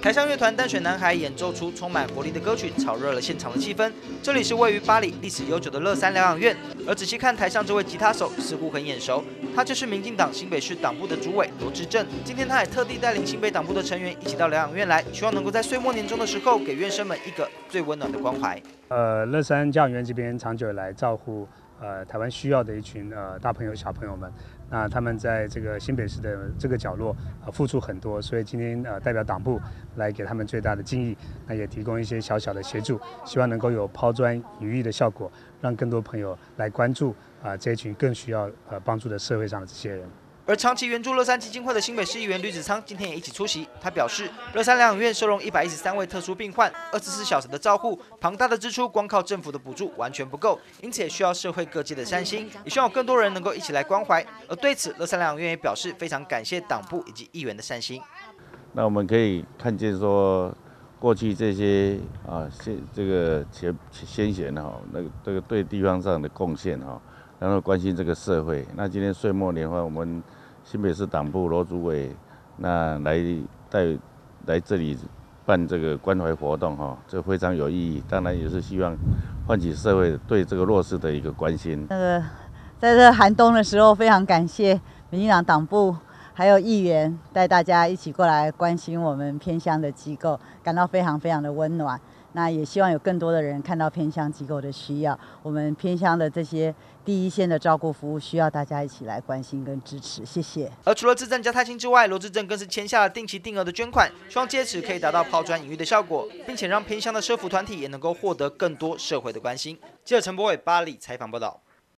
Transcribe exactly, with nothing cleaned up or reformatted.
台上乐团淡水男孩演奏出充满活力的歌曲，炒热了现场的气氛。这里是位于八里历史悠久的乐山疗养院，而仔细看台上这位吉他手似乎很眼熟，他就是民进党新北市党部的主委罗志正。今天他也特地带领新北党部的成员一起到疗养院来，希望能够在岁末年终的时候给院生们一个最温暖的关怀。呃， 乐山教养院这边长久以来照顾呃台湾需要的一群呃大朋友小朋友们。 那他们在这个新北市的这个角落呃付出很多，所以今天呃代表党部来给他们最大的敬意，那也提供一些小小的协助，希望能够有抛砖引玉的效果，让更多朋友来关注啊、呃、这一群更需要呃帮助的社会上的这些人。 而长期援助乐山基金会的新北市议员吕子昌今天也一起出席。他表示，乐山疗养院收容一百一十三位特殊病患，二十四小时的照护，庞大的支出光靠政府的补助完全不够，因此也需要社会各界的善心，也希望有更多人能够一起来关怀。而对此，乐山疗养院也表示非常感谢党部以及议员的善心。 那我们可以看见说，过去这些啊，先这个前先贤哈，那个这个对地方上的贡献哈。 然后关心这个社会。那今天岁末年华，我们新北市党部罗主委那来带来这里办这个关怀活动哈，这非常有意义。当然也是希望唤起社会对这个弱势的一个关心。 那个在这寒冬的时候，非常感谢民进党党部还有议员带大家一起过来关心我们偏乡的机构，感到非常非常的温暖。 那也希望有更多的人看到偏乡机构的需要，我们偏乡的这些第一线的照顾服务需要大家一起来关心跟支持，谢谢。 而除了自证加泰清之外，罗志正更是签下了定期定额的捐款，希望借此可以达到抛砖引玉的效果，并且让偏乡的社福团体也能够获得更多社会的关心。记者陈柏伟巴黎采访报道。